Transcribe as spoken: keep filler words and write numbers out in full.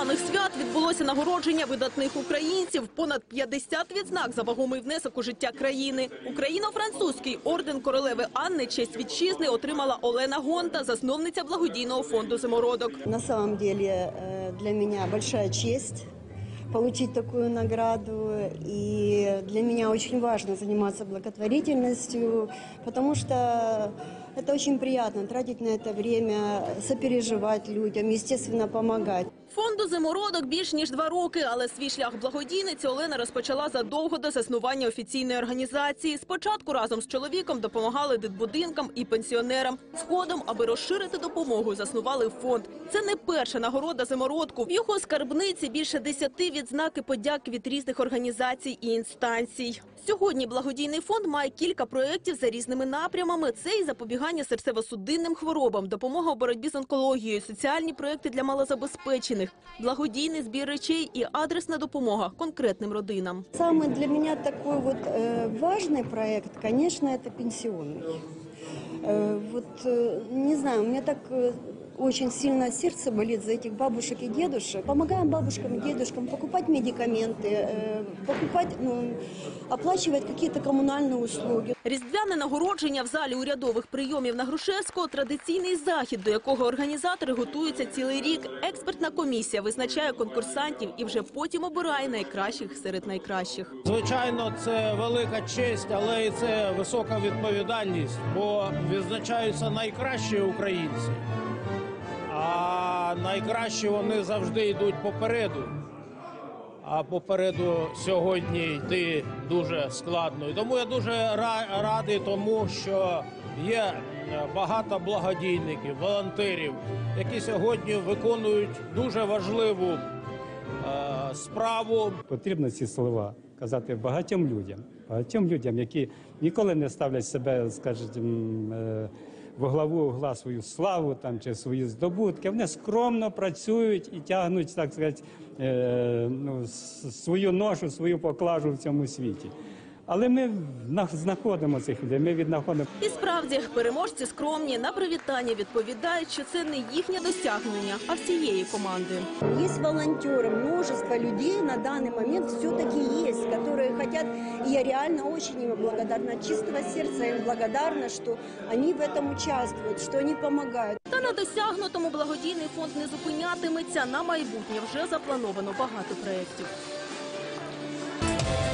різдвяних свят відбулося нагородження видатних українців. Понад п'ятдесят відзнак за вагомий внесок у життя країни. Україно-французький орден королеви Анни «Честь вітчизни» отримала Олена Гонта, засновниця благодійного фонду «Зимородок». На самом деле для меня большая честь получить такую награду. И для меня очень важно заниматься благотворительностью, потому что это очень приятно тратить на это время, сопереживать людям, естественно, помогать. Фонду «Зимородок» більш ніж два роки, але свій шлях благодійниці Олена розпочала задовго до заснування офіційної організації. Спочатку разом з чоловіком допомагали дитбудинкам і пенсіонерам. Згодом, аби розширити допомогу, заснували фонд. Це не перша нагорода «Зимородку». В його скарбниці більше десяти відзнак і подяк від різних організацій і інстанцій. Сьогодні благодійний фонд має кілька проєктів за різними напрямами. Це і запобігання серцево-судинним хворобам, допомога у боротьбі з онкологією, соціальні проєкти для малозабезпечених, благодійний збір речей і адресна допомога конкретним родинам. Самый для меня такой вот э, важный проект, конечно, это пенсионный. Э, вот, э, не знаю, у меня так э, очень сильно сердце болит за этих бабушек и дедушек. Помогаем бабушкам и дедушкам покупать медикаменты, э, покупать, ну, оплачивать какие-то коммунальные услуги. Різдвяне нагородження в залі урядових прийомів на Грушевського – традиційний захід, до якого організатори готуються цілий рік. Експертна комісія визначає конкурсантів і вже потім обирає найкращих серед найкращих. Звичайно, це велика честь, але і це висока відповідальність, бо відзначаються найкращі українці. А найкращі вони завжди йдуть попереду. А попереду сьогодні йти дуже складно. І тому я дуже радий тому, що є багато благодійників, волонтерів, які сьогодні виконують дуже важливу е, справу. Потрібно ці слова казати багатьом людям, багатьом людям, які ніколи не ставлять себе, скажімо, е, во главу угла свою славу там, чи свої здобутки. Вони скромно працюють і тягнуть, так сказати, е, ну, свою ношу, свою поклажу в цьому світі. Але ми знаходимо цих людей, ми віднаходимо. І справді, переможці скромні, на привітання відповідають, що це не їхнє досягнення, а всієї команди. Є волонтери, множество людей на даний момент все-таки є, які хочуть, і я реально дуже їм благодарна, от чистого серця їм благодарна, що вони в цьому участвують, що вони допомагають. Та на досягнутому благодійний фонд не зупинятиметься. На майбутнє вже заплановано багато проєктів.